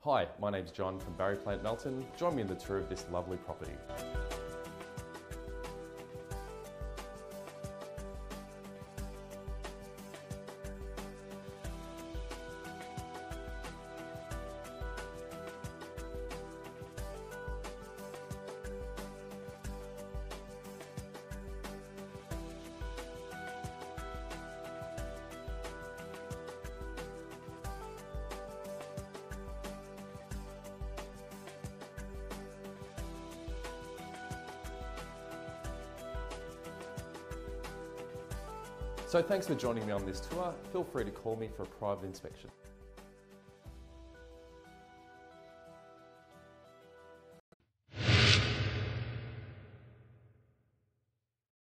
Hi, my name's John from Barry Plant Melton. Join me in the tour of this lovely property. So thanks for joining me on this tour. Feel free to call me for a private inspection.